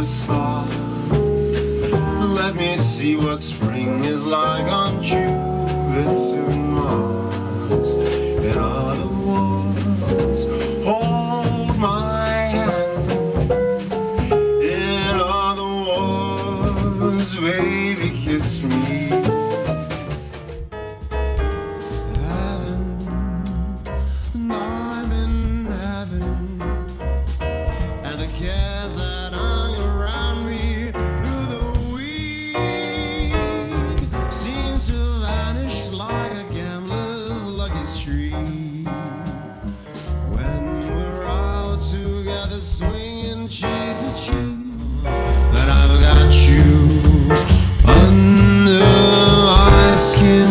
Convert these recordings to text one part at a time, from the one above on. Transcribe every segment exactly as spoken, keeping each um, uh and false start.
stars. Let me see what spring is like on Jupiter and Mars. In other words, hold my hand. In other words, baby, kiss me. Swinging cheek to cheek, that I've got you under my skin.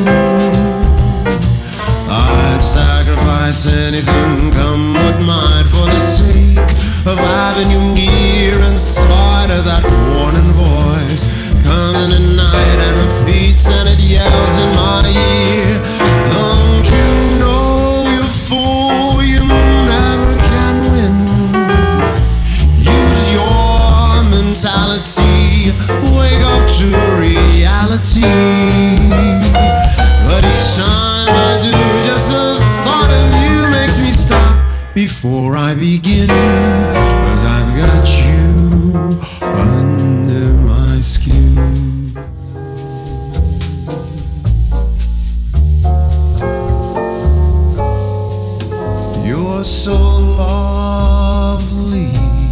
I'd sacrifice anything, come what might, for the sake of having you near. In spite of that warning voice comes in the night and repeats, and it yells in my ear, don't you know, you fool, you never can win. Mentality, wake up to reality. But each time I do, just the thought of you makes me stop before I begin. 'Cause I've got you under my skin. You're so lovely,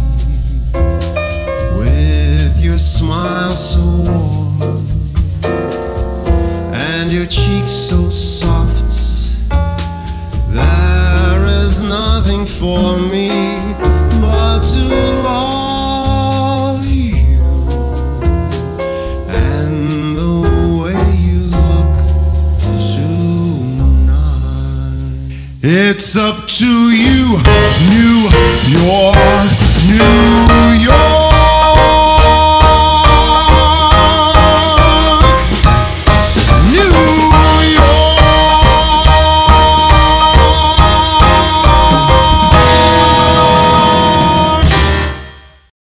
your smile so warm, and your cheeks so soft. There is nothing for me but to love you, and the way you look tonight. It's up to you, New York, New York.